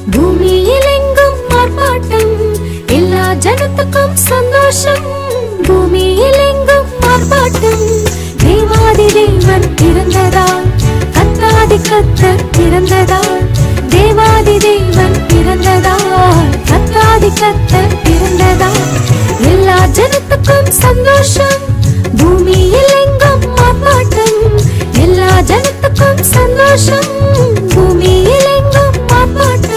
பூமியிலெங்கும் ஆர்ப்பாட்டம், எல்லா ஜனத்துக்கும் சந்தோஷம். பூமியிலெங்கும் ஆர்ப்பாட்டம், தேவாதி தேவன் பிறந்ததால், கர்த்தாதி கர்த்தர் பிறந்ததால், தேவாதி தேவன் பிறந்ததால், கர்த்தாதி கர்த்தர் பிறந்ததால், எல்லா ஜனத்துக்கும் சந்தோஷம். பூமியிலெங்கும் ஆர்ப்பாட்டம், எல்லா ஜனத்துக்கும் சந்தோஷம். பூமியிலெங்கும் ஆர்ப்பாட்டம்.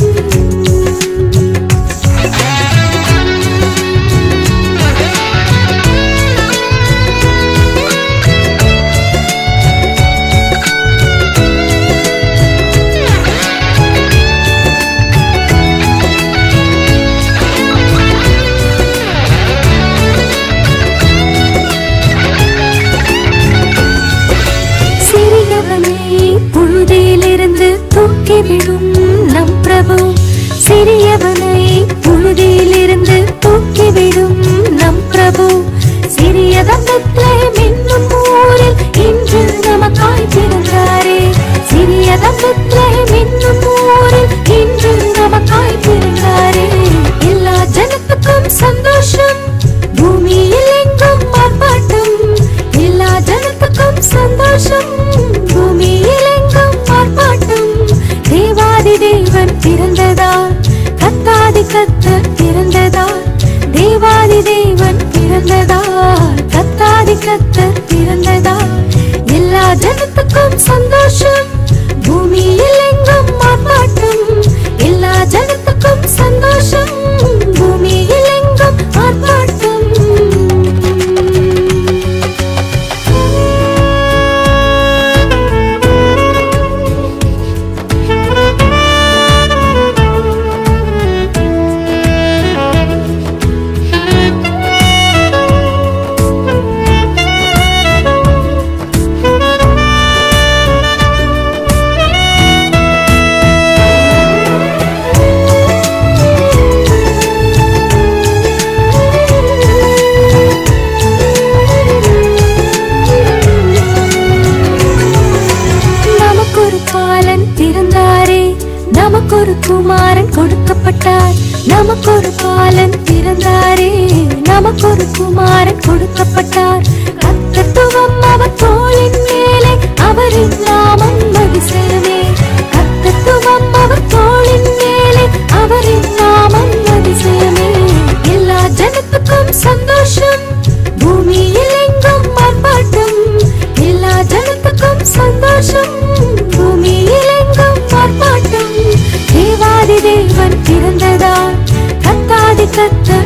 புழுதியிலிருந்து தூக்கிவிடும் நம் பிரபு, சிறியவனை புழுதியிலிருந்து தூக்கிவிடும் நம் பிரபு. சிறியதம் பெத்லகேம் என்னும் ஊரில் இன்று நமக்காய் பிறந்தாரே. சிறியதம் பெத்லகேம் என்னும் ஊரில் இன்று நமக்காய் பிறந்தாரே. எல்லா ஜனத்துக்கும் சந்தோஷம், பூமியில் எங்கும் ஆர்ப்பாட்டம், எல்லா ஜனத்துக்கும் சந்தோஷம். பூமியில் எங்கும் ஆர்ப்பாட்டம், தேவாதி தேவன் பிறந்ததால், கர்த்தாதி கர்த்தர் பிறந்ததால், தேவாதி தேவன் பிறந்ததால், கர்த்தாதி கர்த்தர் பிறந்ததால், எல்லா ஜனத்துக்கும் சந்தோஷம். பூமியில் எங்கும் ஆர்ப்பாட்டம், எல்லா ஜனத்துக்கும் சந்தோஷம். பூமியில் எங்கும் ஆர்ப்பாட்டம். நமக்கொரு குமாரன் கொடுக்கப்பட்டார், நமக்கொரு பாலன் பிறந்தாரே. நமக்கொரு குமாரன் கொடுக்கப்பட்டார், கர்த்தத்துவம் அவர் தோளின் மேலே, அவரின் நாமம் அதிசயமே. கர்த்தத்துவம் அவர் தோளின் மேலே, அவரின் நாமம் அதிசயமே. எல்லா ஜனத்துக்கும் சந்தோஷம், பூமியில் எங்கும் ஆர்ப்பாட்டம், எல்லா ஜனத்துக்கும் சந்தோஷம். பூமியில் எங்கும் ஆர்ப்பாட்டம், தேவாதி தேவன் பிறந்ததால், கர்த்தாதி கர்த்தர்